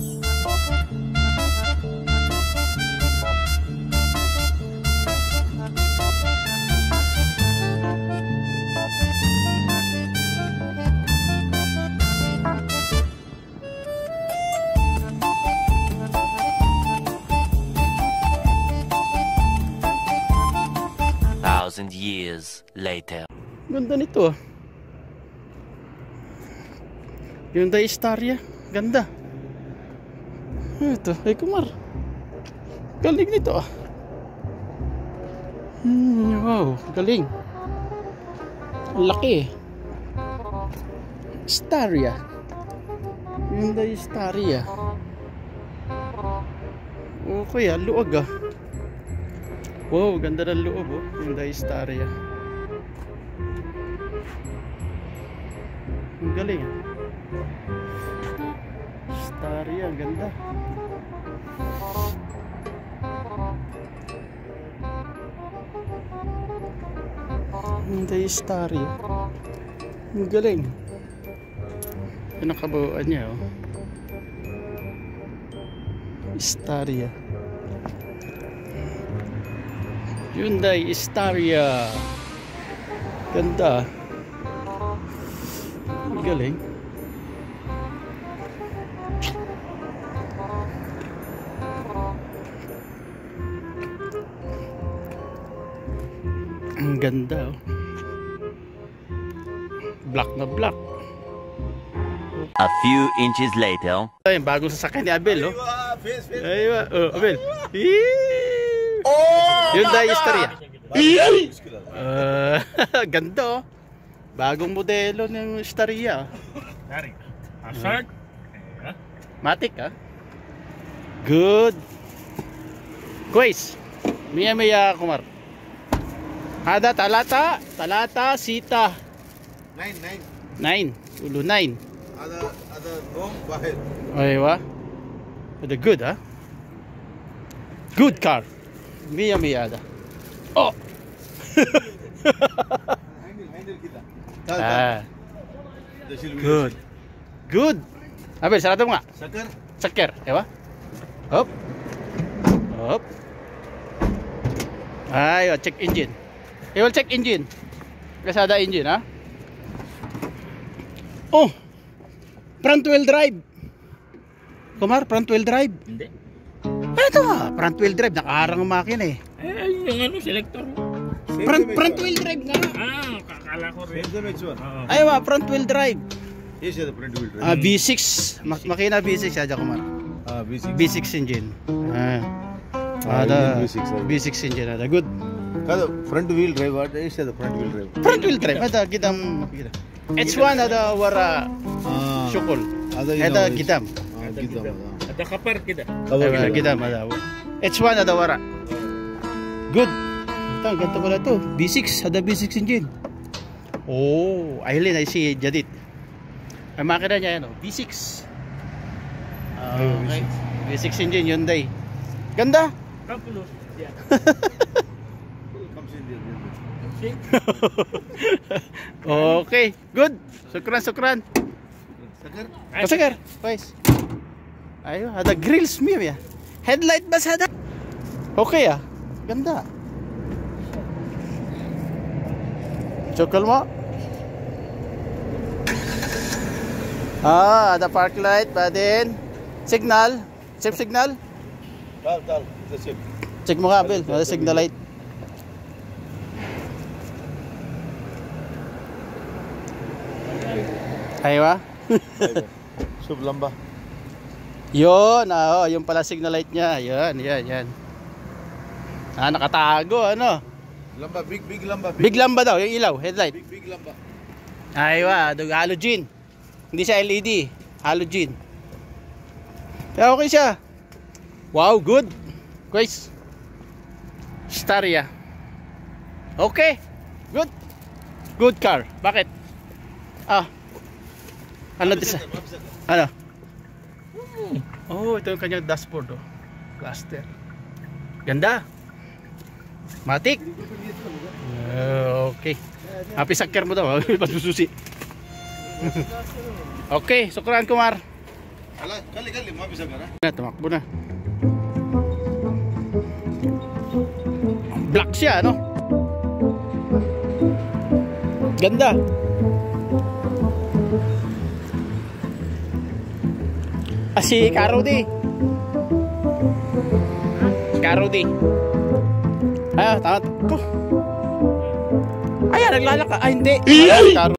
Years later. Ganda nito. Hyundai Staria. Ganda. Ito. Ay, Kumar. Galing nito. Wow. Galing. Ang laki. Staria. Hyundai Staria. Okay ah. Luwag ah. Wow, ganda ng loob oh. Hyundai Staria. Ang galing. Staria, ganda. Hyundai Staria. Ang galing. Yung nakabuuan niya oh. Staria. Hyundai Staria. Ganda. Galing. Ang ganda oh. Black na black. A few inches later. Ay, bagong sasakyan ni Abel oh. Aywa, oh, Abel. Hyundai Staria. Ganda oh. Bagong modelo ng Staria. Matic ah. Good. Guys, Mia Kumar. Ada talata sita. 9. Ulo 9. Ada wrong bahir. Aywa. Ada good ah. Good car. Mia ada. Oh. Handle kita. Good. Good. Abel, sarado mo nga. Sakar. Ewa. Hop. Hop. Ayo, check engine. I will check engine. Kasada engine ha. Oh. Front wheel drive. Kumar, front wheel drive. Hindi. Ito ha, front wheel drive. Nakaharang ang makina eh. Yung ano, selector. Front wheel drive nga. Kakala ko rin. Ayaw front wheel drive. Yes, the front wheel drive. V6. Makina V6 aja Kumar. V6 engine. Ada V6 engine ada good. Kada front wheel drive is the front wheel drive. Front wheel drive ada gidam. H1 ada wara syukol. Ada gidam. Ada kapar kita. Gidam ada. H1 ada wara. Good. Ito, ganito pala to. V6, ada V6 engine. Oh, Aileen, I see Jadit. Ang makina niya yan, V6. Okay. V6 engine, Hyundai. Ganda. Kapulos. Okay, good. Sukran. Sakar. Guys. Ayo, ada grills mo ya. Headlight bas ada. Okay ah. Ganda. Cokol mo. Ada park light pa din. Signal. Safe signal. Tal. Check mo nga, Abel. Ada signal light. Aywa. Sub lamba. Yun, yung pala signal light niya. Yan. Nakatago, ano? Lamba, big lamba. Big lamba daw, yung ilaw, headlight. Big lamba. Aywa, halogen. Hindi siya LED, halogen. Kaya okay siya. Wow, good. Guys. Staria. Okay. Good. Good car. Bakit? Ano disa? Ano? Oh, ito yung kanyang dashboard oh. Cluster. Ganda. Matic. Okay. Happy sakar mo daw. Pasususi. Okay, sukran Kumar. Ala, kali mabisa ka na. Tumakbo na. Black siya, no? Ganda. Si Karudi. Karudi. Tama. Ayan, naglalaka. Hindi. Ayan, Karudi.